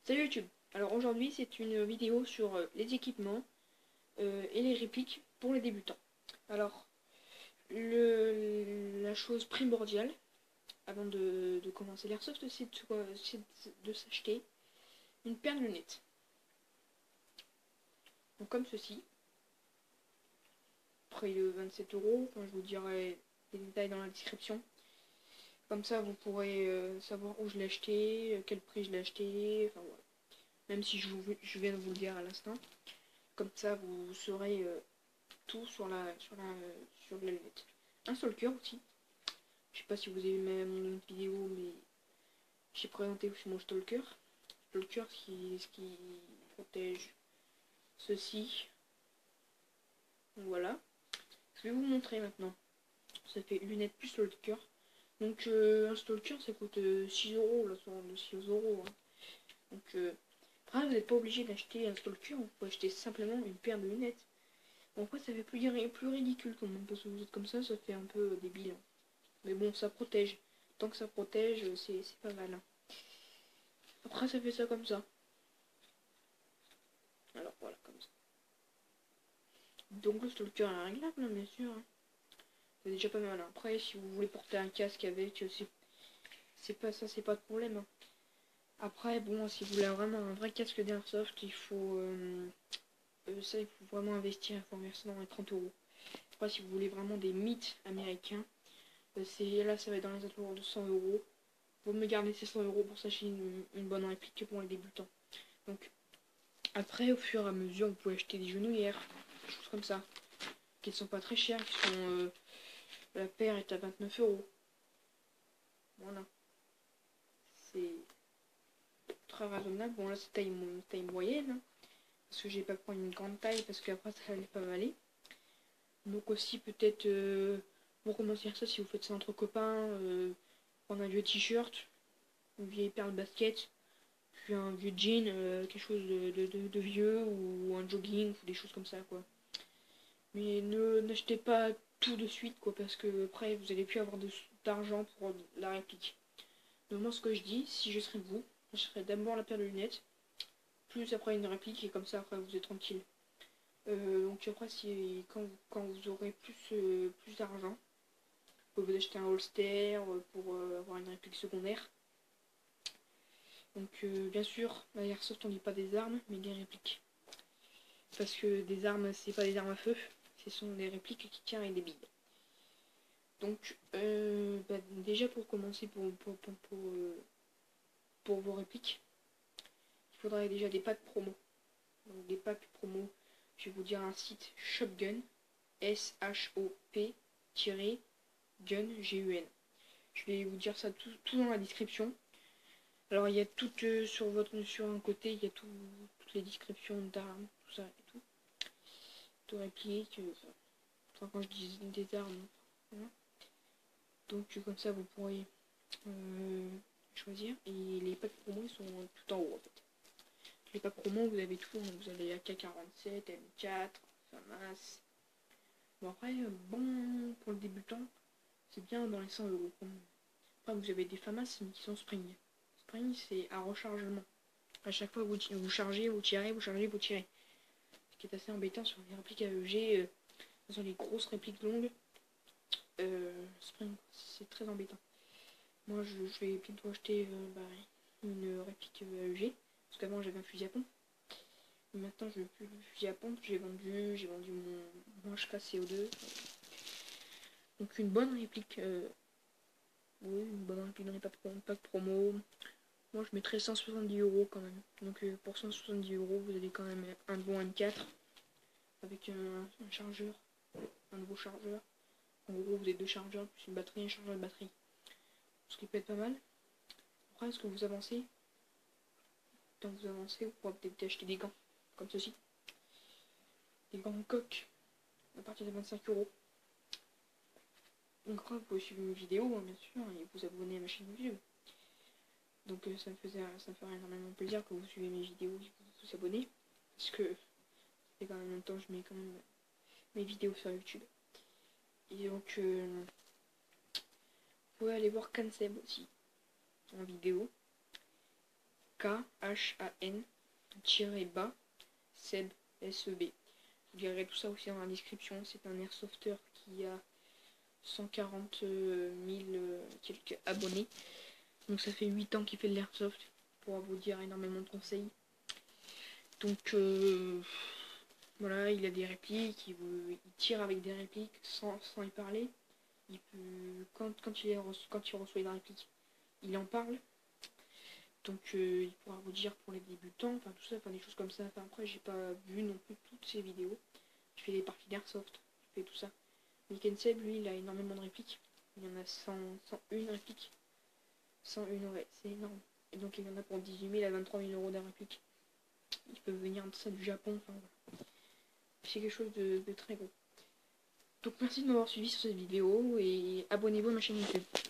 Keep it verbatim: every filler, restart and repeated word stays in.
Salut YouTube. Alors aujourd'hui c'est une vidéo sur euh, les équipements euh, et les répliques pour les débutants. Alors le, la chose primordiale avant de, de commencer l'airsoft, c'est de, de s'acheter une paire de lunettes. Donc comme ceci, près de vingt-sept euros, enfin, je vous dirai les détails dans la description. Comme ça vous pourrez euh, savoir où je l'ai acheté, quel prix je l'ai acheté, enfin voilà. Même si je, vous, je viens de vous le dire à l'instant. Comme ça vous saurez euh, tout sur la sur la euh, sur la lunette. Un stalker aussi. Je sais pas si vous avez vu mon autre vidéo, mais j'ai présenté aussi mon stalker. Stalker qui, ce qui protège ceci. Voilà. Je vais vous montrer maintenant. Ça fait lunettes plus stalker. Donc euh, un stalker ça coûte euh, six euros, là, de six euros. Hein. Donc euh, après vous n'êtes pas obligé d'acheter un stalker, vous pouvez acheter simplement une paire de lunettes. Bon, après ça fait plus, plus ridicule quand même, parce que vous êtes comme ça, ça fait un peu débile. Hein. Mais bon, ça protège. Tant que ça protège, c'est pas mal. Hein. Après ça fait ça comme ça. Alors voilà, comme ça. Donc le stalker est réglable, hein, bien sûr. Hein. C'est déjà pas mal. Hein. Après, si vous voulez porter un casque avec, c'est pas ça, c'est pas de problème. Hein. Après, bon, si vous voulez vraiment un vrai casque d'airsoft, il faut... Euh, euh, ça, il faut vraiment investir, il faut investir dans les trente euros. Après, si vous voulez vraiment des mythes américains, euh, c'est là, ça va être dans les alentours de cent euros. Vous me gardez ces cent euros pour s'acheter une, une bonne réplique pour les débutants. Donc, après, au fur et à mesure, vous pouvez acheter des genouillères, des choses comme ça, qui ne sont pas très chères, qui sont... Euh, la paire est à vingt-neuf euros. Voilà. C'est très raisonnable. Bon, là, c'est taille, taille moyenne. Hein, parce que j'ai pas pris une grande taille, parce qu'après, ça allait pas m'aller. Donc aussi, peut-être, euh, pour commencer ça, si vous faites ça entre copains, euh, prendre un vieux t-shirt, une vieille paire de baskets, puis un vieux jean, euh, quelque chose de, de, de, de vieux, ou un jogging, ou des choses comme ça, quoi. Mais ne n'achetez pas tout de suite, quoi, parce que après, vous allez plus avoir d'argent pour la réplique. Donc moi, ce que je dis, si je serais vous, je ferais d'abord la paire de lunettes, plus après une réplique, et comme ça, après, vous êtes tranquille. Euh, donc après, si, quand, quand vous aurez plus, euh, plus d'argent, vous pouvez acheter un holster pour euh, avoir une réplique secondaire. Donc euh, bien sûr, à l'airsoft on dit pas des armes, mais des répliques. Parce que des armes, c'est pas des armes à feu, ce sont des répliques qui tirent avec des billes. Donc euh, bah, déjà pour commencer pour, pour, pour, pour, euh, pour vos répliques, il faudrait déjà des packs promo. Donc des packs promo, je vais vous dire un site Shopgun, S H O P Gun, G U N. Je vais vous dire ça tout, tout dans la description. Alors il y a tout euh, sur votre sur un côté, il y a tout, toutes les descriptions d'armes, tout ça et tout. Tout réplique, euh, enfin, quand je dis des armes, voilà. Donc comme ça vous pourrez euh, choisir. Et les packs promo ils sont tout en haut en fait. Les packs promo vous avez tout, vous avez A K quarante-sept, M quatre, FAMAS. Bon après, euh, bon pour le débutant, c'est bien dans les cent euros. Après vous avez des FAMAS mais qui sont spring. Spring c'est un rechargement. À chaque fois vous, vous chargez, vous tirez, vous chargez, vous tirez. Ce qui est assez embêtant sur les répliques A E G, euh, sur les grosses répliques longues. Euh, Spring, c'est très embêtant. Moi je, je vais bientôt acheter euh, bah, une réplique A E G. Parce qu'avant j'avais un fusil à pompe. Et maintenant je n'ai plus de fusil à pompe. J'ai vendu, j'ai vendu mon, mon H K C O deux. Donc une bonne réplique. Euh, oui, une bonne réplique dans les packs pack promo. Moi je mettrais cent soixante-dix euros quand même. Donc euh, pour cent soixante-dix euros vous avez quand même un bon M quatre avec un, un chargeur, un nouveau chargeur. En gros vous avez deux chargeurs plus une batterie, un chargeur de batterie. Ce qui peut être pas mal. Après est-ce que vous avancez, tant que vous avancez, vous pourrez peut-être acheter des gants comme ceci. Des gants de coq à partir de vingt-cinq euros. Donc après vous pouvez suivre mes vidéos hein, bien sûr et vous abonner à ma chaîne YouTube. Donc euh, ça me faisait ça me ferait énormément plaisir que vous suivez mes vidéos et que vous vous abonnez. Parce que ça fait quand même longtemps que je mets quand même mes vidéos sur YouTube. Et donc euh, vous pouvez aller voir Kanseb aussi en vidéo. K H A N tiré bas Seb S E B. Je vous dirai tout ça aussi dans la description. C'est un airsofter qui a cent quarante mille euh, quelques abonnés. Donc ça fait huit ans qu'il fait de l'airsoft. Pour vous dire énormément de conseils. Donc euh, voilà, il a des répliques, il, veut, il tire avec des répliques sans, sans y parler. Il peut, quand, quand, il est, quand il reçoit une réplique, il en parle. Donc euh, il pourra vous dire pour les débutants, enfin tout ça, enfin des choses comme ça. Enfin après j'ai pas vu non plus toutes ces vidéos. Je fais les parties d'airsoft, je fais tout ça. Weekend Seb, lui, il a énormément de répliques. Il y en a cent, cent un répliques. cent un, ouais, c'est énorme. Et donc il y en a pour dix-huit mille à vingt-trois mille euros de répliques. Ils peuvent venir de ça du Japon, enfin voilà. C'est quelque chose de, de très gros. Donc merci de m'avoir suivi sur cette vidéo et abonnez-vous à ma chaîne YouTube.